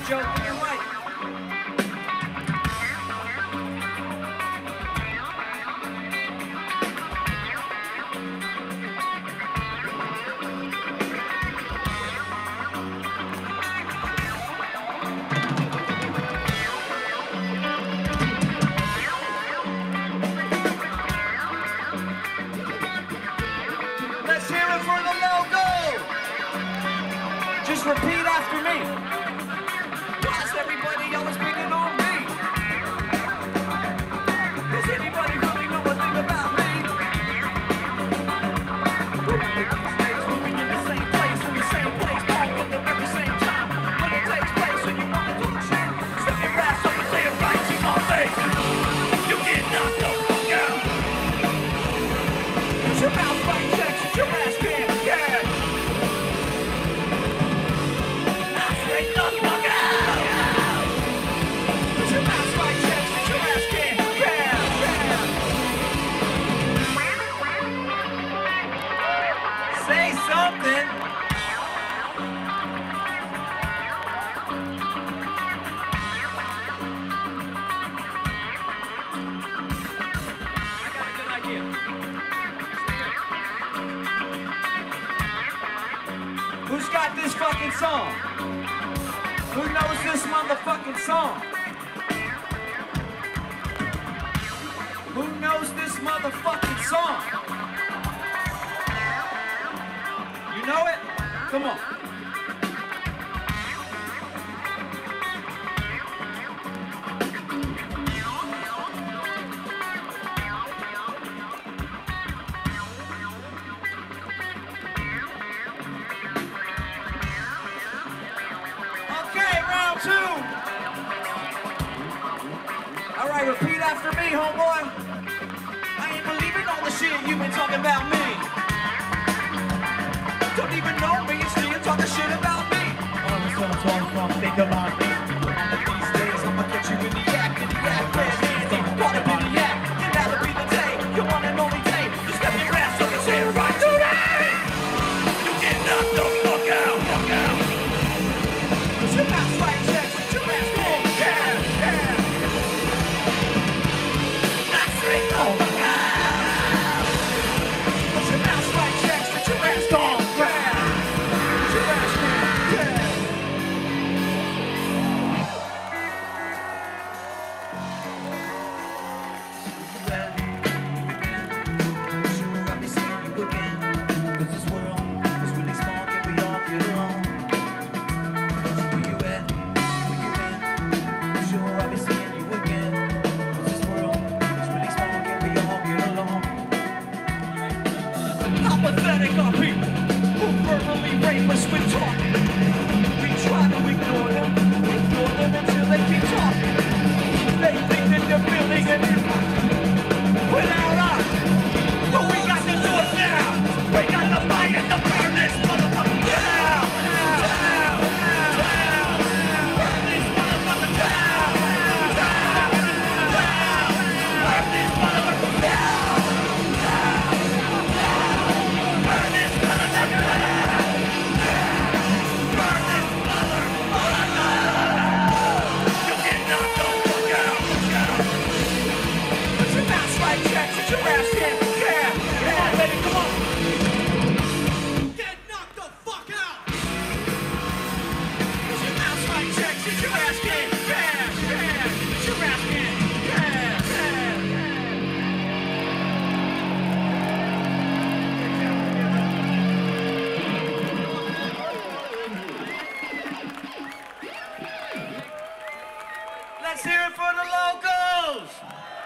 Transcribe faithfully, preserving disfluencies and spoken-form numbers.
joking, you're right. Let's hear it for the logo. Just repeat after me. Why is everybody always picking on me? Does anybody really know a thing about me? We'll be in the same place, in the same place, both of them at the same time. When it takes place, and you want to talk shit, step your ass up and say it right to my face. You get knocked the fuck out. Put your mouth right next to your ass can't get. Straight the fuck out. Put your mouth right next to your ass can't get. Say something. I got a good idea. Who's got this fucking song? Who knows this motherfucking song? Who knows this motherfucking song? You know it? Come on. Okay, round two. All right, repeat after me, homeboy. I ain't believing all the shit you've been talking about me. Don't even know me, and still you're talking shit about me. All the songs I'm from, think about me. One of these days, I'ma get you in the act, in the act, red hands, ain't caught up in the act. And that'll be the day, your one and only day. You step your ass up and say it right today. You get knocked the fuck out, fuck out. Put your mouth right next to your ass can't get. That's straight the fuck out. Put your mouth right next to your ass can't get. Your ass can't get. Sure, I'll be seeing you again. 'Cause this world is really small, can we all get along? Where you at? Where you at? I'm sure I'll be seeing you again. 'Cause this world is really small, can we all get along? How pathetic are people who verbally rape us with talking? We try to ignore them, ignore them until they keep talking. They think that they're building an empire without us. But we got to do it now. We got to fight and to burn this motherfucker down. Down, down, down. Burn this motherfucker down. Down, down. Burn this motherfucker down. Down, down. Burn this motherfucker down. Burn this motherfucker. You get knocked the fuck out. Put your mouth right next to your ass can't get. Come on, baby, come on. Get knocked the fuck out. Put your mouth right next to your ass can't get. Put your ass can't get. Let's hear it for the locals.